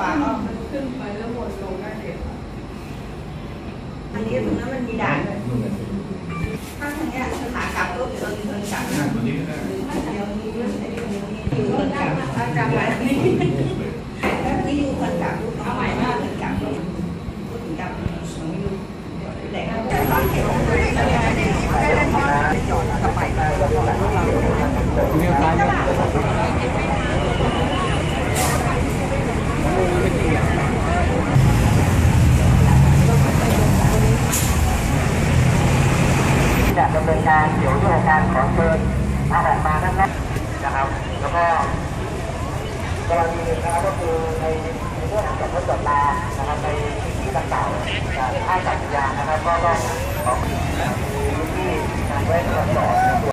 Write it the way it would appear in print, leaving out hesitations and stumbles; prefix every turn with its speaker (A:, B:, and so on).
A: ว่าก็
B: ขึ้นไปแล้ววนลงได้เลย
A: อันนี้ตรงนั้นมันมีด่านเลยถ้าทางนี้ขากลับก็เดินกลับนะเดี๋ยวนี้อยู่คนกลับจำไว้นี่แล้วที่อยู่คนกลับลูกน้องใหม่มากคนกลับก็ถึงกลับสองอยู่แหล่งก็เขียวจอดกลับไป
C: จะดำเนินการเกี่ยวกับการขอเชิญเอาออกมาทั้งนั้นนะครับแล้วก็กรณีนะครับก็คือในเรื่องของรถจอดลานะครับในที่ต่างๆท่าอากาศยานนะครับก็ต้องขอพื้นที่การไว้ตรวจสอบ